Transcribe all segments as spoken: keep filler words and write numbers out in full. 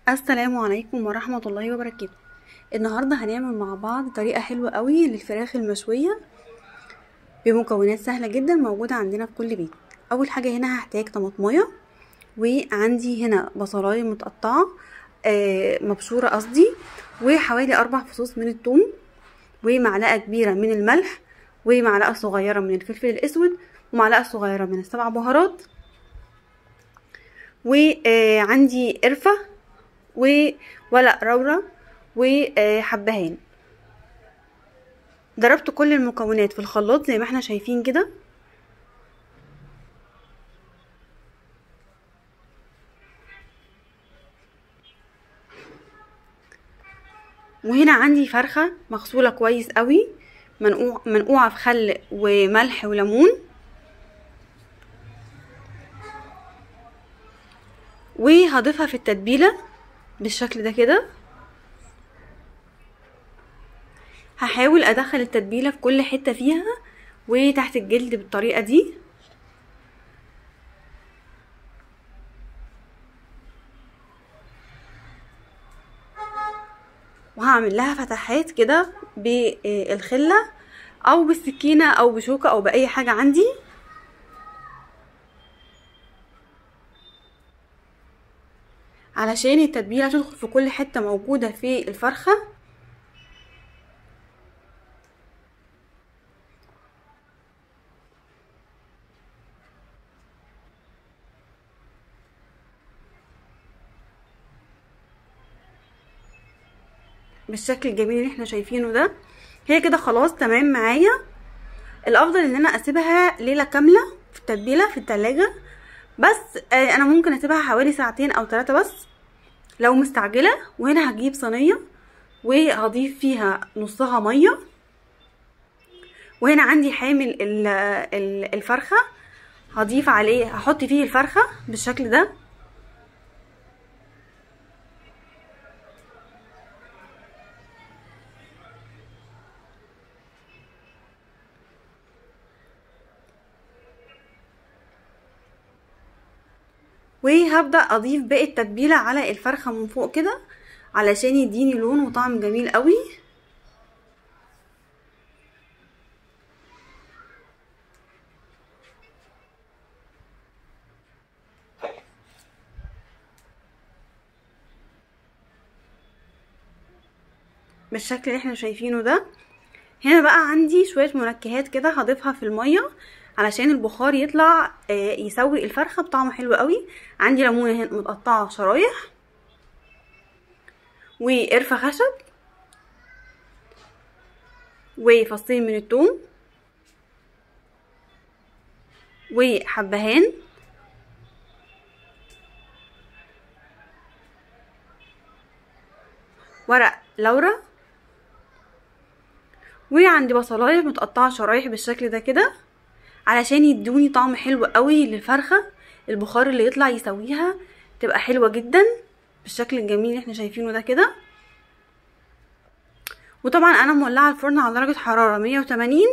السلام عليكم ورحمة الله وبركاته. النهاردة هنعمل مع بعض طريقة حلوة قوي للفراخ المشوية بمكونات سهلة جدا موجودة عندنا في كل بيت. اول حاجة هنا هحتاج طماطمية، وعندي هنا بصلاية متقطعة آه مبشورة قصدي، وحوالي اربع فصوص من الثوم، ومعلقة كبيرة من الملح، ومعلقة صغيرة من الفلفل الاسود، ومعلقة صغيرة من السبع بهارات، وعندي قرفة وورق لورا وحبهان. ضربت كل المكونات في الخلاط زي ما احنا شايفين كده. وهنا عندي فرخة مغسولة كويس قوي، منقوع منقوعة في خل وملح وليمون، وهضيفها في التتبيلة بالشكل ده كده. هحاول ادخل التتبيله في كل حته فيها وتحت الجلد بالطريقه دي. وهعمل لها فتحات كده بالخله او بالسكينه او بشوكه او باي حاجه عندي، علشان التتبيله تدخل في كل حته موجوده في الفرخه. بالشكل الجميل اللي احنا شايفينه ده. هي كده خلاص تمام معايا. الافضل ان انا اسيبها ليله كامله في التتبيله في التلاجة، بس انا ممكن اسيبها حوالي ساعتين او ثلاثة بس لو مستعجله. وهنا هجيب صينيه وهضيف فيها نصها ميه، وهنا عندي حامل الفرخه هضيف عليه، هحط فيه الفرخه بالشكل ده. وهبدأ اضيف باقي التتبيله على الفرخه من فوق كده علشان يديني لون وطعم جميل قوي. بالشكل اللي احنا شايفينه ده. هنا بقى عندي شويه منكهات كده هضيفها في الميه علشان البخار يطلع يسوي الفرخه بطعم حلو قوي. عندي ليمونه متقطعه شرايح، وقرفه خشب، وفصين من الثوم، وحبهان، ورق لورا، وعندي بصلايه متقطعه شرايح بالشكل ده كده علشان يدوني طعم حلو قوي للفرخه. البخار اللي يطلع يسويها تبقى حلوه جدا بالشكل الجميل اللي احنا شايفينه ده كده. وطبعا انا مولعه الفرن على درجه حراره مية وتمانين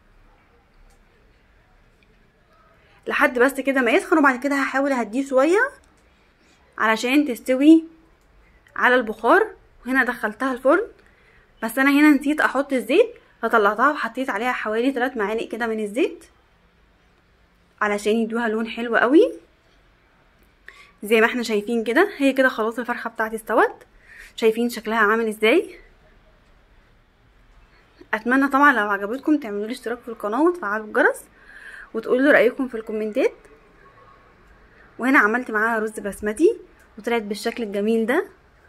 لحد بس كده ما يسخن، وبعد كده هحاول اهديه شويه علشان تستوي على البخار. وهنا دخلتها الفرن، بس انا هنا نسيت احط الزيت فطلعتها وحطيت عليها حوالي ثلاث معالق كده من الزيت علشان يدوها لون حلو قوي زي ما احنا شايفين كده. هي كده خلاص الفرخه بتاعتي استوت، شايفين شكلها عامل ازاي. اتمنى طبعا لو عجبتكم تعملوا لي اشتراك في القناه وتفعلوا الجرس وتقولوا لي رايكم في الكومنتات. وهنا عملت معاها رز بسمتي وطلعت بالشكل الجميل ده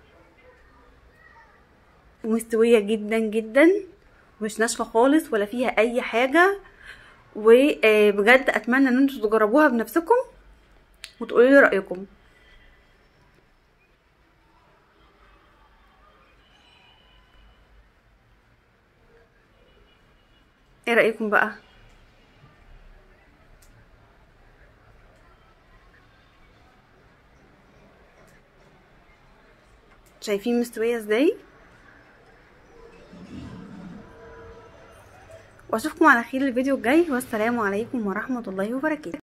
ومستويه جدا جدا، مش ناشفه خالص ولا فيها اي حاجه. وبجد اتمنى ان انتوا تجربوها بنفسكم وتقولوا لي رايكم. ايه رايكم بقى؟ شايفين مستويه ازاي؟ واشوفكم على خير الفيديو الجاي، والسلام عليكم ورحمه الله وبركاته.